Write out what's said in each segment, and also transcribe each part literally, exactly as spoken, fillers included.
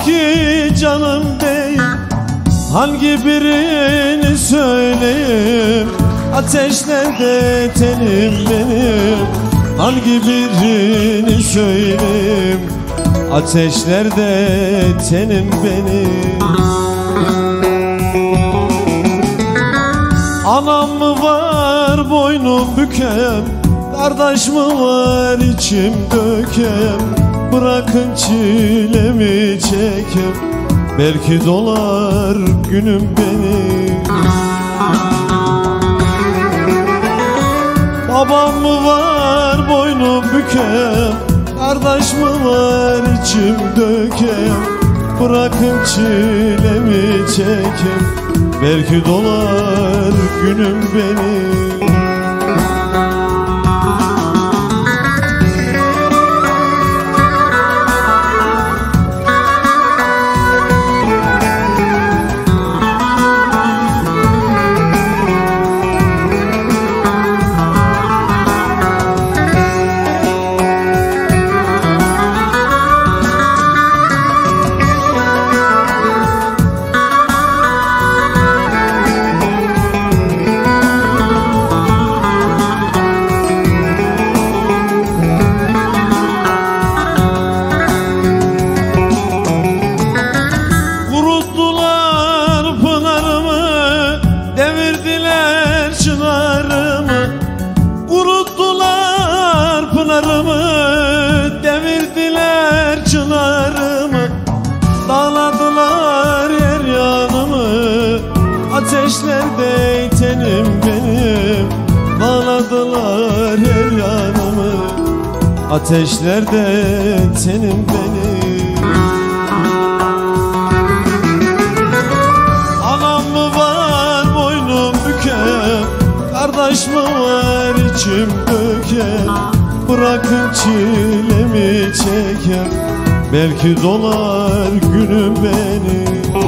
ki canım değil, hangi birini söyleyeyim? Ateşlerde tenim benim, hangi birini söyleyeyim? Ateşlerde tenim benim. Anam mı var boynum bükem, kardeş mi var içim dökem? Bırakın çilemi çekem, belki dolar günüm benim. Babam mı var boynum bükem, kardeş mi var içim dökem? Bırakın çilemi çekem, belki dolar günüm benim. Devirdiler çınarımı, dağladılar yer yanımı. Ateşlerde tenim benim, dağladılar yer yanımı. Ateşlerde tenim benim. Anam mı var boynum bükem, kardeş mi var içim dökem? Bırakın çilemi çekem, belki dolar günüm benim.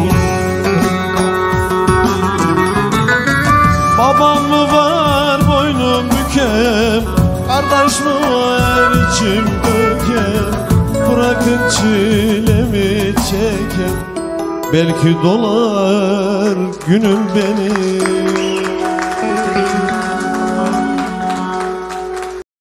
Babam mı var boynum bükem, kardeş mi var içim dökem? Bırakın çilemi çekem, belki dolar günüm benim.